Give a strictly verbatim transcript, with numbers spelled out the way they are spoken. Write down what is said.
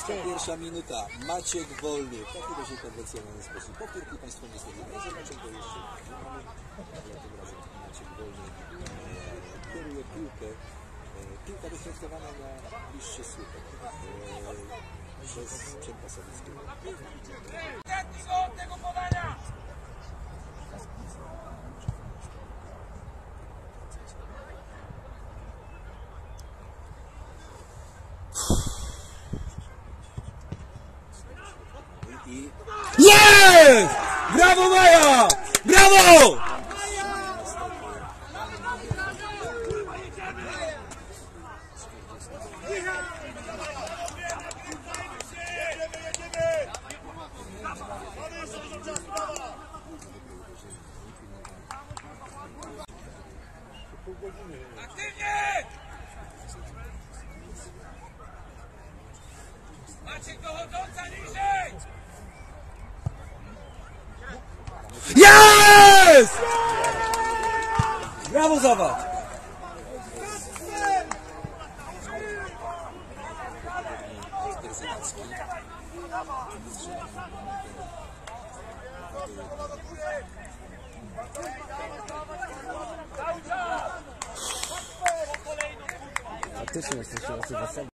dwudziesta pierwsza minuta. Maciek Wolny. W taki dość konwencjonalny sposób. Powtórki Państwo niestety nie zobaczą, to jeszcze nie mamy. Ale tym razem Maciek Wolny e, kieruje piłkę. E, piłka wytraktowana na bliższy słupek e, przez Przemka Sawickiego. tego podania! I Jest! Brawo Maja! Brawo! Aktywnie! Maciek dochodząca niżej! Jest! Brawo Zawad! Faktycznie jesteście osoba.